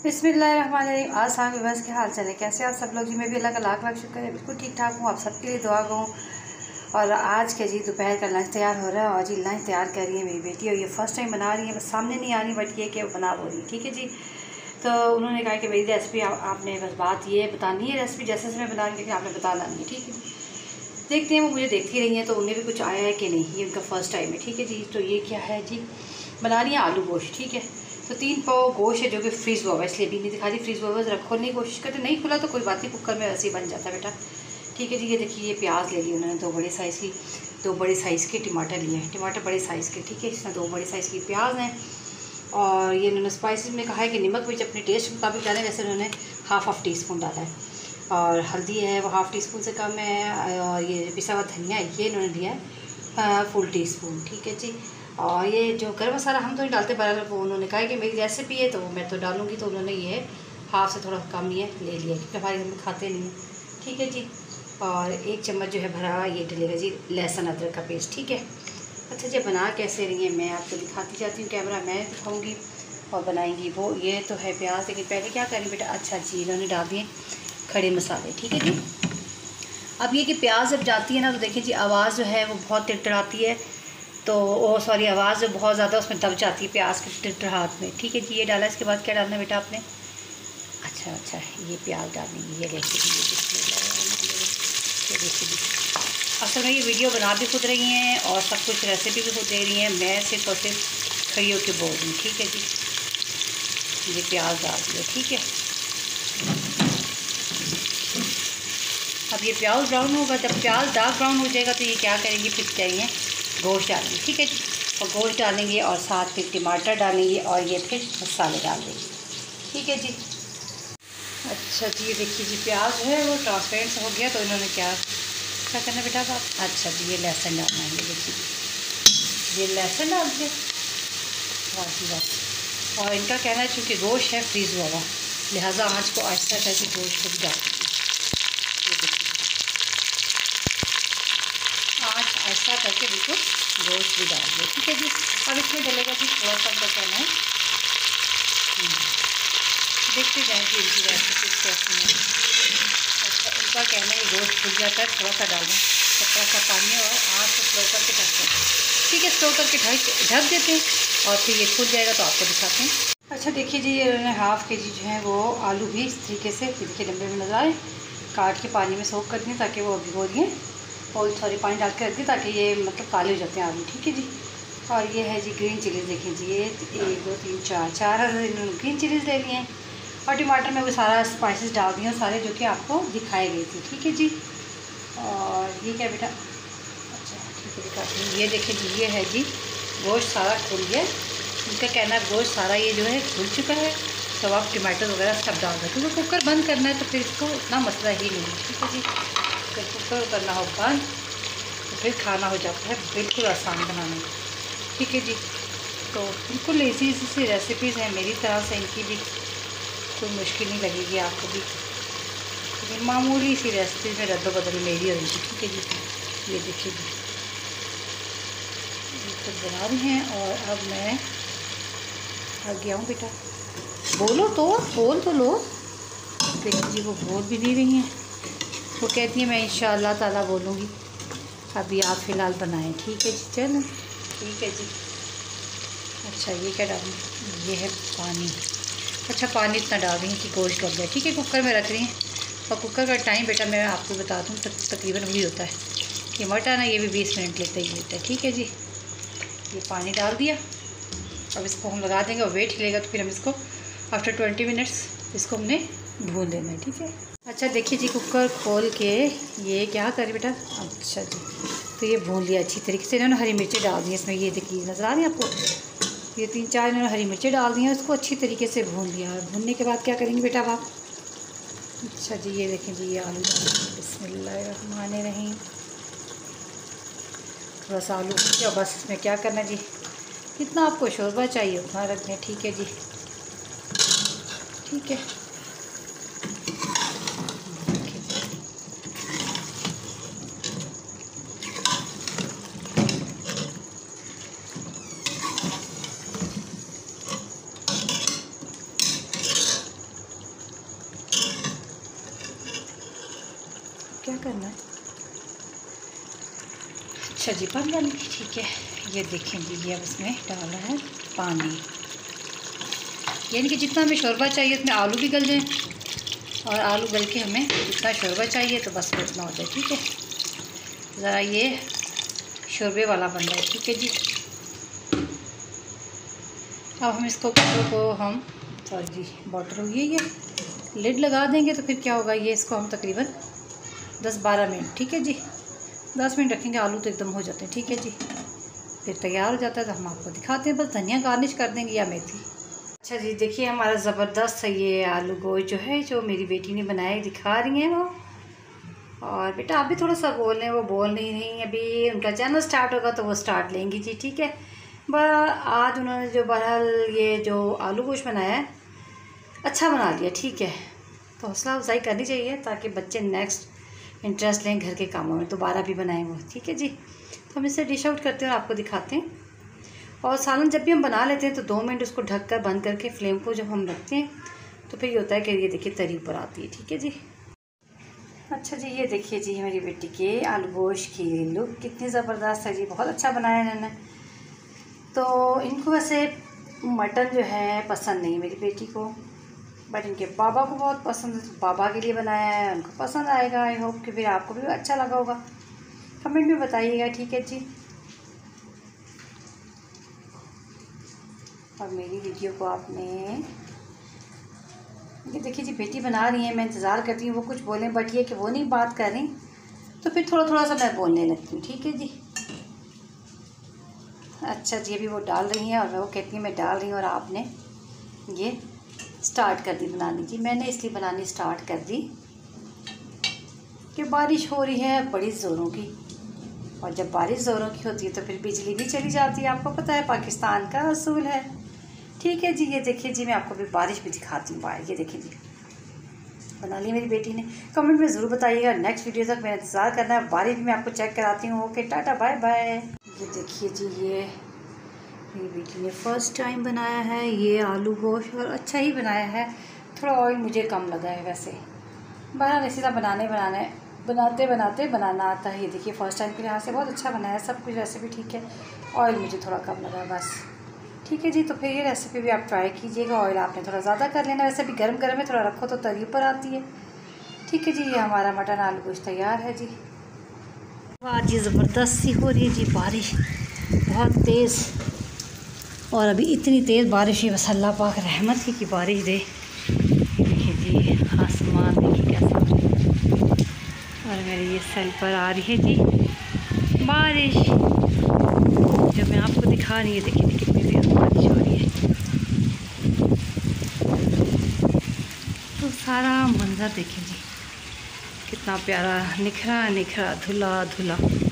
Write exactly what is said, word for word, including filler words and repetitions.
बिस्मिल्लाहिर्रहमानिर्रहीम। आज साहब बस के हाल चले कैसे आप सब लोग जी। मैं भी अल्लाह का लाख लाख शुक्र है बिल्कुल ठीक ठाक हूँ। आप सबके लिए दुआ गो। और आज के जी दोपहर का लंच तैयार हो रहा है और जी लंच तैयार कर रही है मेरी बेटी और ये फर्स्ट टाइम बना रही है। बस सामने नहीं आ रही बट ये कि बना हो रही है। ठीक है जी। तो उन्होंने कहा कि मेरी रेसिपी आप, आपने बस बात ये बतानी है रेसिपी जैसे से मैं बना रही हूँ आपने बताना नहीं है। ठीक है देखते हैं वो मुझे देखती रही हैं तो उन्हें भी कुछ आया है कि नहीं। ये उनका फर्स्ट टाइम है। ठीक है जी। तो ये क्या है जी, बना रही है आलू गोश्त। ठीक है तो तीन पाव गोश्त है जो कि फ्रीज़ हुआ हुआ है इसलिए भी नहीं दिखा रही। फ्रीज़ हुआ हुआ ज़रा खोलने की कोशिश करते नहीं खुला तो कोई बात नहीं, कुकर में वैसे ही बन जाता है बेटा। ठीक है जी। ये देखिए ये प्याज ले ली उन्होंने दो बड़े साइज़ की, दो बड़े साइज़ के टमाटर लिए हैं, टमाटर बड़े साइज़ के। ठीक है इसमें दो बड़े साइज़ की प्याज हैं और ये उन्होंने स्पाइसेस में कहा है कि नमक भी अपने टेस्ट के मुताबिक डालें। वैसे उन्होंने हाफ़ हाफ़ टी स्पून डाला है और हल्दी है वो हाफ़ टी स्पून से कम है और ये पिसा हुआ धनिया है ये इन्होंने दिया है फुल टी स्पून। ठीक है जी। और ये जो गर्म मसाला हम तो नहीं डालते बराबर, वो उन्होंने कहा कि मेरी रेसिपी है तो मैं तो डालूँगी तो उन्होंने ये हाफ़ से थोड़ा कम ये ले लिया क्योंकि हमारे घर में खाते नहीं हैं। ठीक है जी। और एक चम्मच जो है भरा हुआ ये डलेगा जी लहसुन अदरक का पेस्ट। ठीक है अच्छा जी। बना कैसे रही है मैं आपको दिखाती जाती हूँ, कैमरा मैं दिखाऊँगी और बनाएंगी वो। ये तो है प्याज, लेकिन पहले क्या करें बेटा। अच्छा जी इन्होंने डाल दिए खड़े मसाले। ठीक है जी। अब ये कि प्याज जब जाती है ना तो देखिए जी आवाज़ जो है वो बहुत तिड़तड़ाती है तो ओ सॉरी आवाज़ जो बहुत ज़्यादा उसमें दब जाती है प्याज के तिड़तड़ाहट में। ठीक है जी। ये डाला इसके बाद क्या डालना है बेटा आपने। अच्छा अच्छा ये प्याज डालेंगे। ये देखिए जी ये देखिए जी। असल में ये वीडियो बना भी खुद रही हैं और सब कुछ रेसिपी भी खुद दे रही हैं, मैं सिर्फ और सिर्फ खड़ी होकर बोल रही हूँ। ठीक है जी। ये प्याज डाल दिया। ठीक है अब ये प्याज ब्राउन होगा, जब प्याज डार्क ब्राउन हो जाएगा तो ये क्या करेंगे फिर चाहिए गोश्त डालेंगे। ठीक है जी। और गोश्त डालेंगे और साथ फिर टमाटर डालेंगे और ये फिर मसाले डाल देंगे। ठीक है जी। अच्छा जी ये देखिए जी प्याज है वो ट्रांसपेरेंट हो गया तो इन्होंने क्या क्या करना बेटा आप। अच्छा जी ये लहसुन डालना है। ये देखिए ये लहसुन डाल दिया। वाह जी वाह। और इनका कहना है चूँकि गोश्त है फ्रीज़ हुआ हुआ लिहाजा आँच को आहिस्ता करके गोश्त को भी डाल दीजिए। आँच ऐसा करके बिल्कुल गोश्त भी डाल दिए। ठीक है जी। अब इसमें डलेगा जी थोड़ा सा का कहना है देखते जाएंगे इनकी रेसिपी कैसी है। अच्छा उनका कहना है गोश्त फूल जाता है थोड़ा सा डालना तो थोड़ा सा पानी और आँच को स्लो करके ढक देते हैं। ठीक है स्लो करके ढक ढक देते हैं और फिर ये फूल जाएगा तो आपको दिखाते हैं। अच्छा देखिए जी उन्होंने हाफ़ के जी जो है वो आलू भी इस तरीके से देखिए लंबे में नजर आए काट के पानी में सोख कर दिए ताकि वो भिगो दिए और सॉरी पानी डाल के रख दी ताकि ये मतलब काले हो जाते हैं आलू। ठीक है जी। और ये है जी ग्रीन चिलीज़ देखें जी ये एक दो तीन चार चार इन्होंने ग्रीन चिलीज़ ले लिए हैं और टमाटर में वो सारा स्पाइसेस डाल दिए सारे जो कि आपको दिखाए गए थे। ठीक है जी। और ये क्या बेटा। अच्छा ठीक है दिखाती हूँ। ये देखें जी ये है जी गोश्त सारा खुल गया। इनका कहना है गोश्त सारा ये जो है खुल चुका है तो आप टमाटर वगैरह सब डाल दें क्योंकि कुकर बंद करना है तो फिर इसको उतना मसला ही नहीं है। ठीक है जी। तो कुकर करना हो बंद तो फिर खाना हो जाता है बिल्कुल आसान बनाने। ठीक है जी। तो बिल्कुल इजी इजी सी रेसिपीज़ हैं मेरी तरह से, इनकी भी कोई मुश्किल नहीं लगेगी आपको भी। लेकिन मामूली सी रेसिपीज़ में रद्द बदल मेरी और इनकी। ठीक है जी। ये देखिए जी ये तो बना रही हैं और अब मैं आ गया हूँ बेटा। बोलो तो बोल तो लो। देखिए जी वो बोल भी नहीं रही हैं, वो कहती है मैं इंशाअल्लाह ताला बोलूँगी। अभी आप फ़िलहाल बनाएं। ठीक है जी चलो ठीक है जी। अच्छा ये क्या डालूँ, ये है पानी। अच्छा पानी इतना डाल रही हैं कि गोश्त गल जाए। ठीक है कुकर में रख रही हैं और कुकर का टाइम बेटा मैं आपको बता दूँ तक, तकरीबन वही होता है कि मटा ना ये भी बीस मिनट लेता ही लेता है। ठीक है जी। ये पानी डाल दिया अब इसको हम लगा देंगे और वेट हिलेगा तो फिर हम इसको आफ्टर ट्वेंटी मिनट्स इसको हमने भून देना है। ठीक है। अच्छा देखिए जी कुकर खोल के ये क्या करें बेटा। अच्छा जी तो ये भून लिया अच्छी तरीके से। इन्होंने हरी मिर्ची डाल दी इसमें, ये देखिए नज़र आ रही है आपको। ये तीन चार इन्होंने हरी मिर्ची डाल दी हैं, उसको अच्छी तरीके से भून लिया। और भूनने के बाद क्या करेंगे बेटा आप। अच्छा जी ये देखें जी ये आलू बिस्मिल्लाहिर्रहमानिर्रहीम थोड़ा सा आलू और बस इसमें क्या करना जी कितना आपको शोरबा चाहिए उतना रख दें। ठीक है जी। ठीक है करना है। अच्छा जी, बंद करनी, ठीक है। ये देखें जी, ये अब इसमें डाला है पानी, यानी कि जितना हमें शोरबा चाहिए उसमें आलू भी गल जाए, और आलू गल के हमें जितना शोरबा चाहिए तो बस उतना हो जाए, ठीक है। ज़रा ये शोरबे वाला बन रहा है, ठीक है जी। अब हम इसको कुकर को हम सॉरी जी बॉटल हुई है, ये लिड लगा देंगे तो फिर क्या होगा, ये इसको हम तकरीबन दस बारह मिनट, ठीक है जी, दस मिनट रखेंगे। आलू तो एकदम हो जाते हैं, ठीक है जी। फिर तैयार हो जाता है तो हम आपको दिखाते हैं। बस धनिया गार्निश कर देंगे या मेथी। अच्छा जी, देखिए हमारा ज़बरदस्त है ये आलू गोश्त जो है, जो मेरी बेटी ने बनाया, दिखा रही हैं वो। और बेटा आप भी थोड़ा सा बोल लें, वो बोल नहीं रही, अभी उनका चैनल स्टार्ट होगा तो वो स्टार्ट लेंगी जी, ठीक है। बस आज उन्होंने जो बहरहाल ये जो आलू गोश्त बनाया है अच्छा बना लिया, ठीक है। तो हौसला अफजाई करनी चाहिए ताकि बच्चे नेक्स्ट इंटरेस्ट लें घर के कामों में, दोबारा भी बनाएं वो, ठीक है जी। तो हम इसे डिश आउट करते हैं और आपको दिखाते हैं। और सालन जब भी हम बना लेते हैं तो दो मिनट उसको ढक कर बंद करके फ्लेम को जब हम रखते हैं तो फिर ये होता है कि ये देखिए तरी ऊपर आती है, ठीक है जी। अच्छा जी, ये देखिए जी मेरी बेटी के आलू गोश्त की लुक कितनी ज़बरदस्त है जी, बहुत अच्छा बनाया इन्होंने। तो इनको वैसे मटन जो है पसंद नहीं मेरी बेटी को, बट इनके बाबा को बहुत पसंद है, तो बाबा के लिए बनाया है, उनको पसंद आएगा। आई होप कि फिर आपको भी अच्छा लगा होगा, कमेंट में बताइएगा, ठीक है जी। और मेरी वीडियो को आपने ये देखिए जी, बेटी बना रही है, मैं इंतज़ार करती हूँ वो कुछ बोलें, बट ये कि वो नहीं बात कर रही तो फिर थोड़ा थोड़ा सा मैं बोलने लगती हूँ, ठीक है जी। अच्छा जी, अभी वो डाल रही हैं और मैं वो कहती हूँ मैं डाल रही हूँ और आपने ये स्टार्ट कर दी बनानी जी। मैंने इसलिए बनानी स्टार्ट कर दी कि बारिश हो रही है बड़ी ज़ोरों की, और जब बारिश ज़ोरों की होती है तो फिर बिजली भी चली जाती है, आपको पता है पाकिस्तान का असूल है, ठीक है जी। ये देखिए जी, मैं आपको भी बारिश भी दिखाती हूँ बाहर। ये देखिए जी, बना ली मेरी बेटी ने। कमेंट में ज़रूर बताइएगा, नेक्स्ट वीडियो तक मैं इंतज़ार करना है। बारिश भी मैं आपको चेक कराती हूँ। Okay, tata bye bye. ये देखिए जी, ये मेरी बेटी ने फ़र्स्ट टाइम बनाया है ये आलू गोश्त, और अच्छा ही बनाया है। थोड़ा ऑयल मुझे कम लगा है वैसे, बहरहाल इसी तरह बनाने बनाने बनाते बनाते बनाना आता है। ये देखिए फ़र्स्ट टाइम के लिहाज से बहुत अच्छा बनाया है, सब कुछ रेसिपी ठीक है, ऑयल मुझे थोड़ा कम लगा बस, ठीक है जी। तो फिर ये रेसिपी भी आप ट्राई कीजिएगा, ऑयल आपने थोड़ा ज़्यादा कर लेना, वैसे भी गर्म गर्म में थोड़ा रखो तो तरी पर आती है, ठीक है जी। ये हमारा मटन आलू गोश्त तैयार है जी। आज ये ज़बरदस्त सी हो रही है जी बारिश, बहुत तेज़, और अभी इतनी तेज़ बारिश है, बस अल्लाह पाक रहमत ही की बारिश दे। देखिए जी आसमान देखिए कैसा, और मेरे ये सेल पर आ रही है जी बारिश, जो मैं आपको दिखा रही है। देखिए कितनी तेज़ बारिश हो रही है, तो सारा मंजर देखिए जी कितना प्यारा निखरा निखरा धुला धुला।